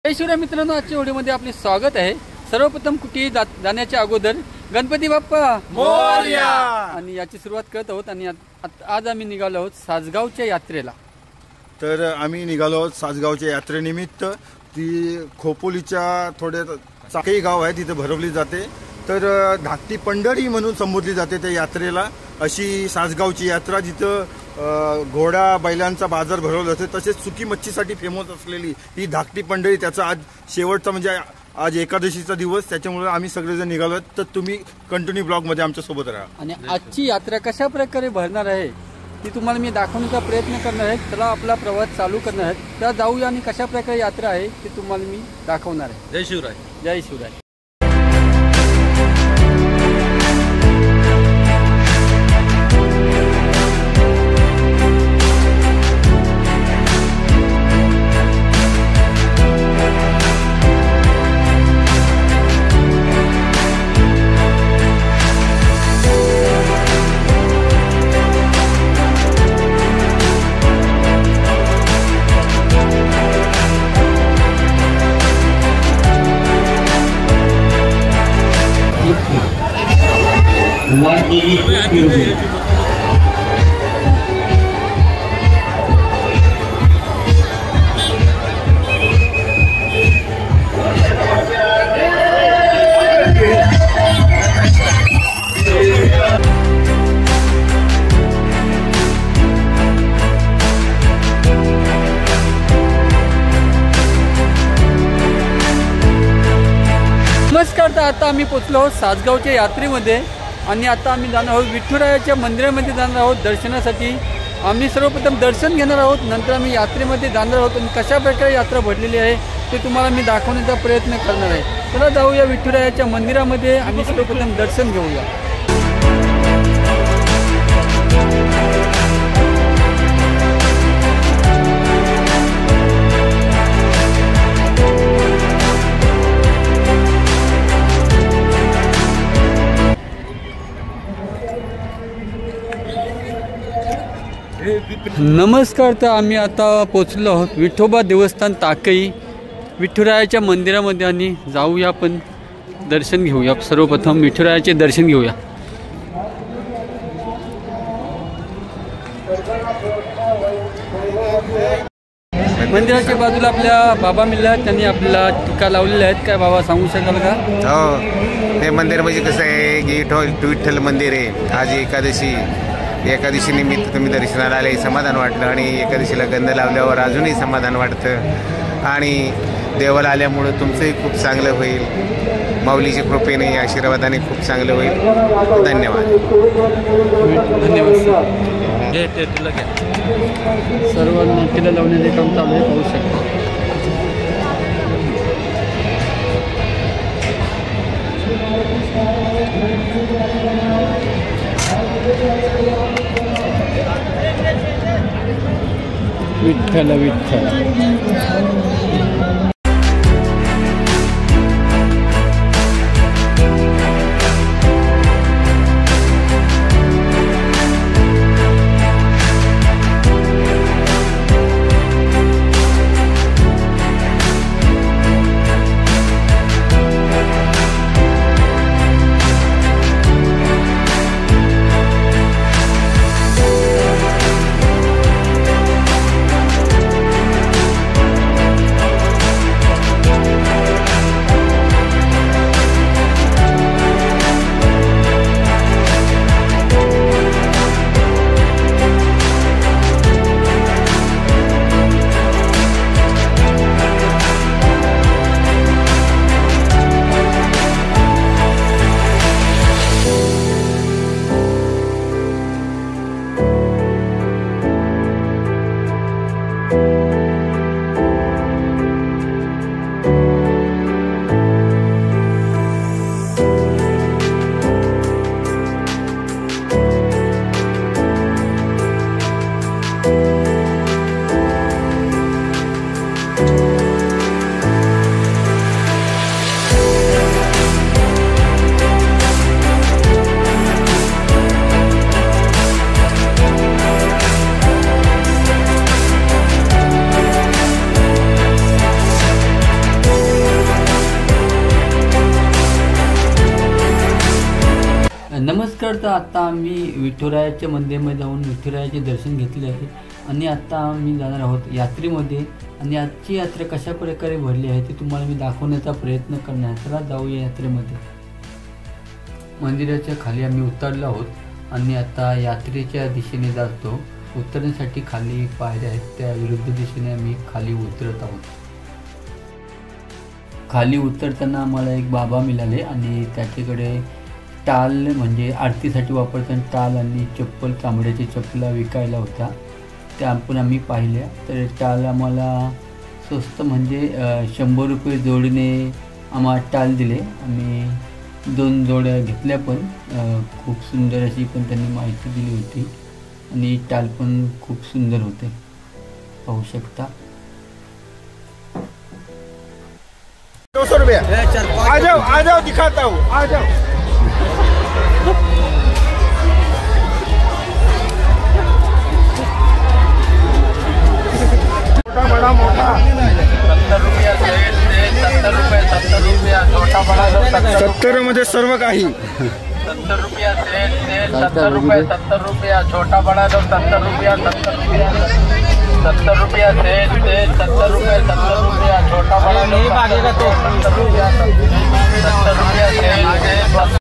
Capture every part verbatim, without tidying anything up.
जय शिवराय मित्रांनो, आजच्या व्हिडिओमध्ये आपले स्वागत आहे। सर्वप्रथम कुठेही जाण्याच्या अगोदर गणपती बाप्पा मोरया आणि याची सुरुवात करत आहोत। आणि आज आम्ही निघालो आहोत सासगावच्या यात्रेला। तर आम्ही निघालो आहोत सासगावच्या यात्रेनिमित्त। ती खोपोलीच्या थोडे चाकई गाव आहे, तिथे भरवली जाते। तर धाकटी पंढरी म्हणून संबोधली जाते त्या यात्रेला। अशी सासगावची यात्रा जिथं घोडा बैलांचा बाजार भरवला जातो, तसेच सुकी मच्छीसाठी फेमस असलेली ही धाकटी पंढरी। त्याचा आज शेवटचा म्हणजे आज एकादशीचा दिवस, त्याच्यामुळे आम्ही सगळेजण निघालो आहोत। तर तुम्ही कंटिन्यू ब्लॉग मध्ये आमच्या सोबत राहा। आणि आजची यात्रा कशा प्रकारे भरणार आहे ती तुम्हाला मी दाखवण्याचा प्रयत्न करणार आहे। चला आपला प्रवास चालू करणार आहे, त्या जाऊया आणि कशा प्रकारे यात्रा आहे ते तुम्हाला मी दाखवणार आहे। जय शिवराय। जय शिवराय। नमस्कार। तर आता आम्ही पोचलो आहोत सासगावच्या यात्रेमध्ये आणि आता आम्ही जाणार आहोत विठुरायाच्या मंदिरामध्ये जाणार आहोत दर्शनासाठी। आम्ही सर्वप्रथम दर्शन घेणार आहोत, नंतर आम्ही यात्रेमध्ये जाणार आहोत आणि कशा प्रकारे यात्रा भरलेली आहे ते तुम्हाला मी दाखवण्याचा प्रयत्न करणार आहे। चला जाऊया विठुरायाच्या मंदिरामध्ये आणि सर्वप्रथम दर्शन घेऊया। नमस्कार। तर आम्ही आता पोचलो आहोत विठोबा देवस्थान ताकई विठुरायाच्या मंदिरामध्ये आणि जाऊया आपण दर्शन घेऊया। सर्वप्रथम विठुरायाचे दर्शन घेऊया। मंदिराच्या बाजूला आपल्या बाबा मिळाल्या, त्यांनी आपल्याला टीका लावलेल्या आहेत। काय बाबा सांगू शकाल का? हो, हे मंदिर म्हणजे कसं आहे की विठ्ठल विठ्ठल मंदिर आहे। आज एकादशी एकादशी निमित्त तुम्ही दर्शनाला आले, समाधान वाटलं। आणि एकादशीला गंध लावल्यावर अजूनही समाधान वाटतं आणि देवाला आल्यामुळं तुमचंही खूप चांगलं होईल। माऊलीच्या कृपेने आशीर्वादाने खूप चांगलं होईल। धन्यवाद। धन्यवाद। सर्वांना टिला लावण्याचे काम चालू आहे, पाहू शकता। विठ्ठल विठ्ठल। तर आता आम्ही विठुरायाच्या मंदिरामध्ये जाऊन विठुरायाचे दर्शन घेतले आहे आणि आता आम्ही जाणार आहोत यात्रेमध्ये आणि आजची यात्रा कशा प्रकारे भरली आहे ते तुम्हाला मी दाखवण्याचा प्रयत्न करणार. चला जाऊया यात्रेमध्ये. मंदिराच्या खाली आम्ही उतरलो आहोत आणि आता यात्रेच्या दिशेने जातो. उतरण्यासाठी खाली पायऱ्या आहेत, त्या विरुद्ध दिशेने आम्ही खाली उतरत आहोत. खाली उतरताना आम्हाला एक बाबा मिळाले आणि त्याच्याकडे टाल म्हणजे आरतीसाठी वापरताना टाल आणि चप्पल, चामड्याची चप्पला विकायला होत्या. त्या पण आम्ही पाहिल्या. तर टाल आम्हाला स्वस्त म्हणजे शंभर रुपये जोडीने आम्हाला टाल दिले. आम्ही दोन जोड्या घेतल्या पण खूप सुंदर अशी पण त्यांनी माहिती दिली होती आणि टाल पण खूप सुंदर होते, पाहू शकता. दो सौ रुपया आ जाओ आ जाओ दिखाता हूँ आ जाओ. छोटा बड़ा मोटा सत्तर रुपया सत्तर रुपये सत्तर रुपया छोटा बड़ा सत्तर मध्ये सर्व काही. सत्तर रुपया सेट सेट सत्तर रुपये सत्तर रुपया छोटा बड़ा दो सत्तर रुपया सत्तर रुपया सत्तर रुपया सेट सेट सत्तर रुपये सत्तर रुपया छोटा बड़ा नहीं भागेगा तो सत्तर रुपया सत्तर रुपया सेट सेट.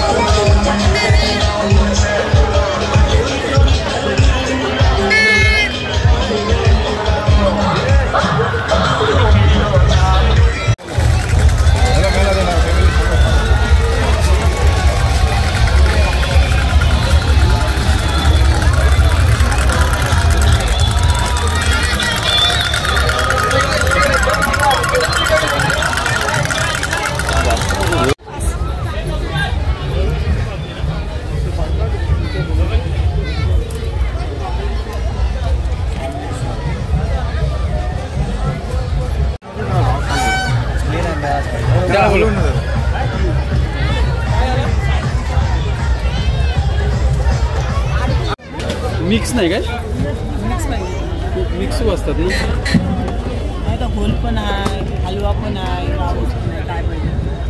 मिक्स नाही काय? मिक्स नाही, मिक्स असतात ना. आता गोल पण आहे, हलवा पण आहे, रावस पण आहे, काय पाहिजे.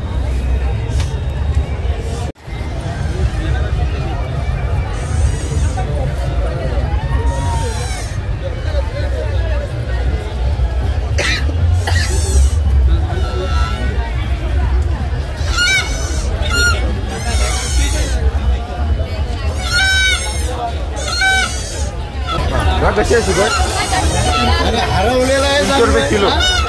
कशी आहे शुगर? हरवलेला आहे तीनशे रुपये किलो.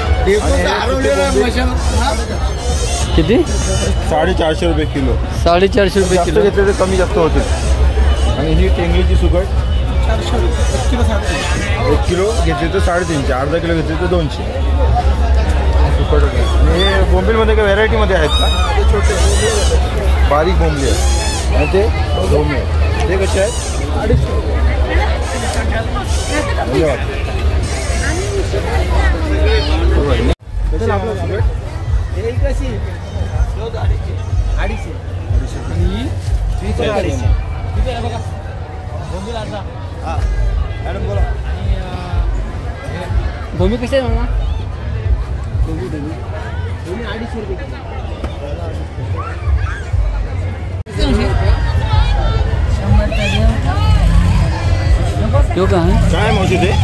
किती? साडेचारशे रुपये किलो. साडेचारशे रुपये जास्त किलो घेतले तर कमी जास्त होते. आणि ही टेंगलीची सुकट एक किलो घेतली तर साडेतीनशे, अर्धा किलो घेतली तर दोनशे सुकट. आणि हे बोंबीलमध्ये काही व्हेरायटीमध्ये आहेत का? छोटे बारीक बोंबले आहेत आणि ते दोमे आहेत. ते कसे आहेत? अडीचशे. धन्यवाद. भूमी कशी आहे म्हणा? अडीचशे रुपये. तो काय आहे? काय मावशी ते?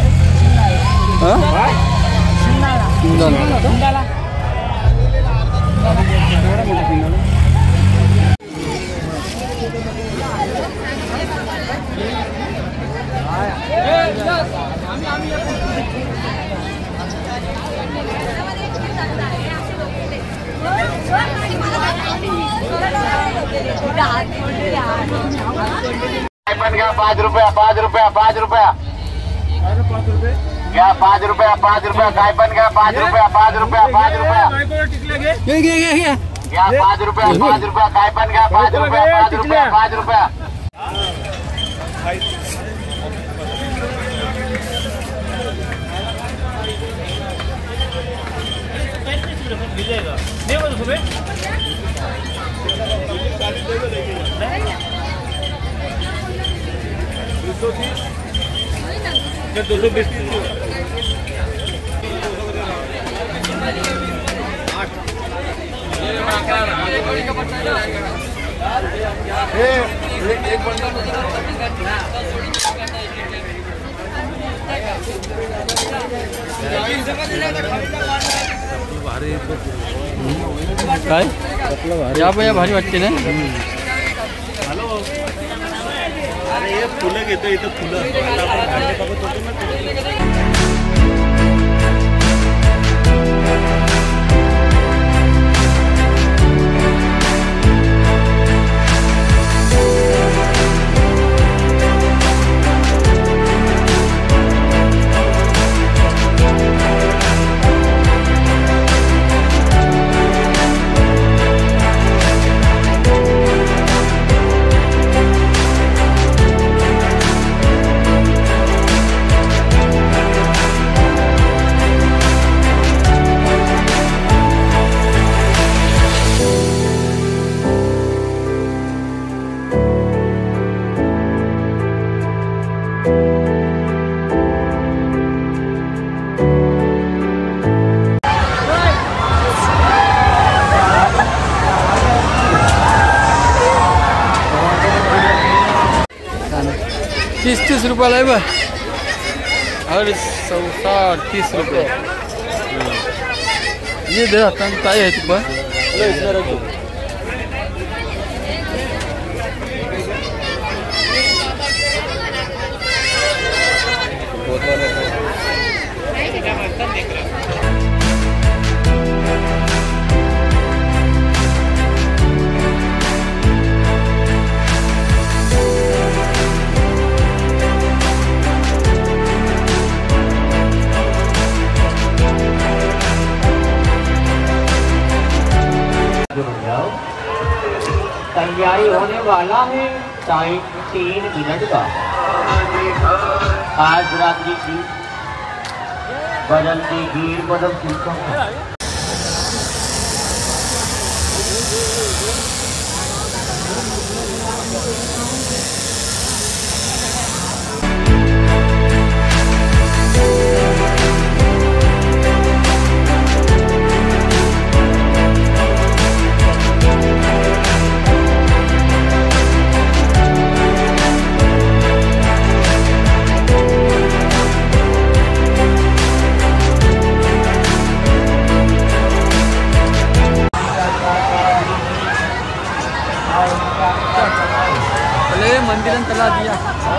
पाच रुपया पाच रुपया पाच रुपया घ्या पाच रुपया पाच रुपया काय पण घ्या पाच रुपया पाच रुपया पाच रुपया घे घे घे घे घ्या पाच रुपया पाच रुपया काय पण घ्या पाच रुपया पाच रुपया पाच रुपया. दो सौ बीस हे काय या बाया भारी वाटते ना. अरे फुलं घेतो इथं फुलं. तीस तीस रुपयाला आहे बा. अरे चौसा तीस रुपये ये दे आता काय आहे तू पण तैयारी होने वाला है टाइम तीन मिनट का. आज रात्रि की बदलती भीड़ बदल चुका है. मंदिरन तला दिया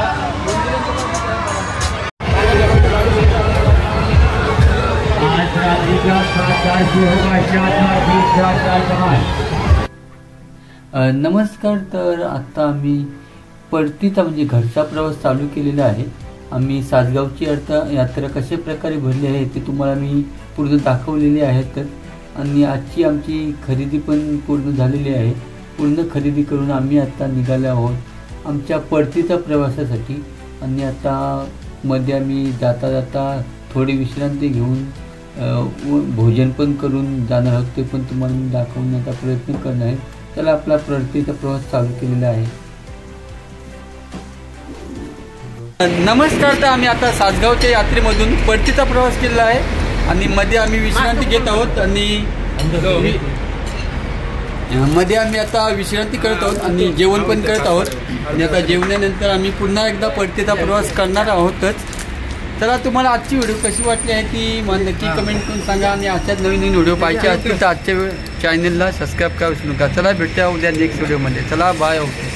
नमस्कार. तर आता आम्ही परतीचा म्हणजे घरचा प्रवास चालू केलेला आहे. आम्ही सासगावची अर्थ यात्रा कशा प्रकारे भरली आहे ते तुम्हाला मी पूर्ण दाखवलेली आहेत. आणि आजची आमची खरेदी पण पूर्ण झालेली आहे. पूर्ण खरेदी करून आम्ही आता निघाले आहोत आमच्या परतीच्या प्रवासासाठी. आणि आता मध्ये आम्ही जाता जाता थोडी विश्रांती घेऊन भोजन पण करून जाणार आहोत. ते पण तुम्हाला मी दाखवण्याचा प्रयत्न करणार आहे. त्याला आपला परतीचा प्रवास चालू केलेला आहे. नमस्कार. तर आम्ही आता सासगावच्या यात्रेमधून परतीचा प्रवास केलेला आहे आणि मध्ये आम्ही विश्रांती घेत आहोत आणि मध्ये आम्ही आता विश्रांती करत आहोत आणि जेवण पण करत आहोत. आणि आता जेवणानंतर आम्ही पुन्हा एकदा परतीचा प्रवास करणार आहोतच. चला तुम्हाला आजची व्हिडिओ कशी वाटली आहे ती मला नक्की कमेंट करून सांगा. आणि अशाच नवीन नवीन व्हिडिओ पाहिजे असतील तर आजच्या चॅनलला सबस्क्राईब करा विसरू नका. चला भेटूया उद्या नेक्स्ट व्हिडिओमध्ये. चला बाय. ओके.